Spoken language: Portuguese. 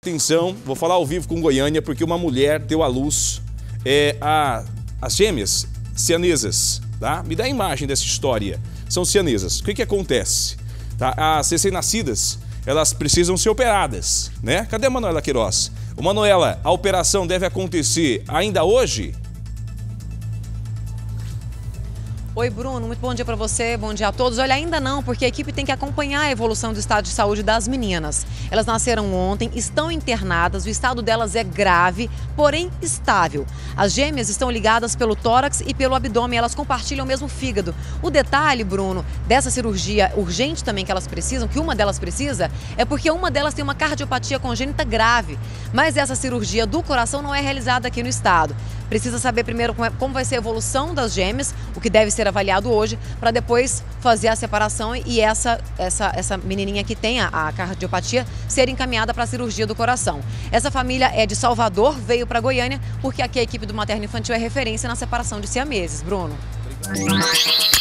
Atenção, vou falar ao vivo com Goiânia, porque uma mulher deu à luz as gêmeas sianesas, tá? Me dá a imagem dessa história. São sianesas. O que acontece? Tá? As recém-nascidas, elas precisam ser operadas, né? Cadê a Manuela Queiroz? Ô, Manuela, a operação deve acontecer ainda hoje? Oi, Bruno, muito bom dia para você, bom dia a todos. Olha, ainda não, porque a equipe tem que acompanhar a evolução do estado de saúde das meninas. Elas nasceram ontem, estão internadas, o estado delas é grave, porém estável. As gêmeas estão ligadas pelo tórax e pelo abdômen, elas compartilham o mesmo fígado. O detalhe, Bruno, dessa cirurgia urgente também que elas precisam, que uma delas precisa, é porque uma delas tem uma cardiopatia congênita grave. Mas essa cirurgia do coração não é realizada aqui no estado. Precisa saber primeiro como vai ser a evolução das gêmeas, o que deve ser avaliado hoje, para depois fazer a separação e essa menininha que tem a cardiopatia ser encaminhada para a cirurgia do coração. Essa família é de Salvador, veio para Goiânia, porque aqui a equipe do materno infantil é referência na separação de siameses. Bruno. Obrigado.